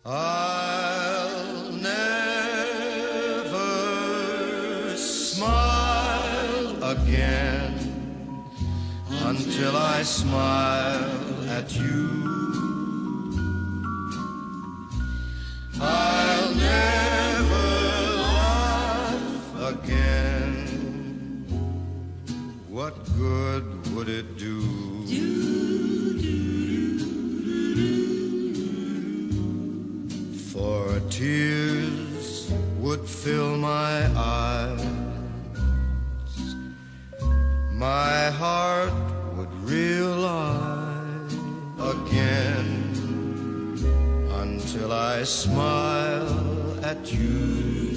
I'll never smile again until I smile at you. I'll never laugh again. What good would it do? For tears would fill my eyes, my heart would realize again until I smile at you.